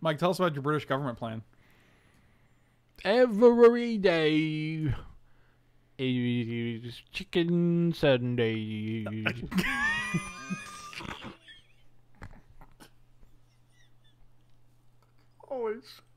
Mike, tell us about your British government plan. Every day is Chicken Sunday. Always.